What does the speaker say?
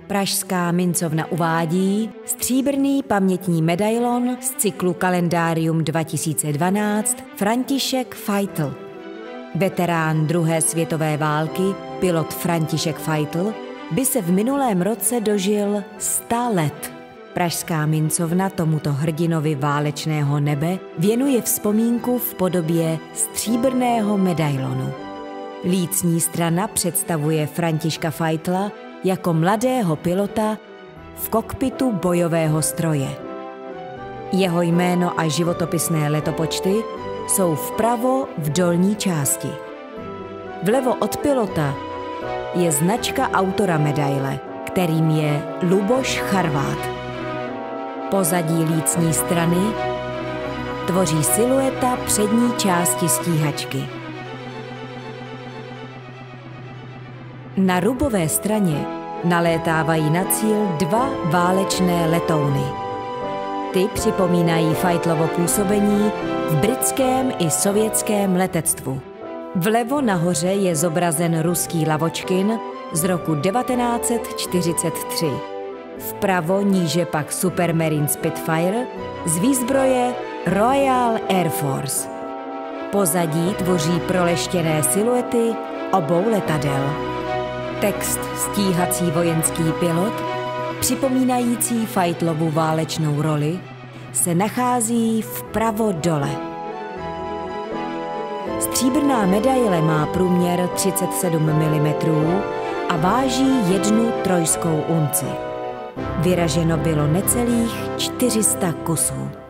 Pražská mincovna uvádí stříbrný pamětní medailon z cyklu Kalendárium 2012 František Fajtl. Veterán druhé světové války, pilot František Fajtl, by se v minulém roce dožil 100 let. Pražská mincovna tomuto hrdinovi válečného nebe věnuje vzpomínku v podobě stříbrného medailonu. Lícní strana představuje Františka Fajtla jako mladého pilota v kokpitu bojového stroje. Jeho jméno a životopisné letopočty jsou vpravo v dolní části. Vlevo od pilota je značka autora medaile, kterým je Luboš Charvát. Pozadí lícní strany tvoří silueta přední části stíhačky. Na rubové straně nalétávají na cíl 2 válečné letouny. Ty připomínají Fajtlovo působení v britském i sovětském letectvu. Vlevo nahoře je zobrazen ruský Lavočkin z roku 1943. Vpravo níže pak Supermarine Spitfire z výzbroje Royal Air Force. Pozadí tvoří proleštěné siluety obou letadel. Text Stíhací vojenský pilot, připomínající Fajtlovu válečnou roli, se nachází vpravo dole. Stříbrná medaile má průměr 37 mm a váží 1 trojskou unci. Vyraženo bylo necelých 400 kusů.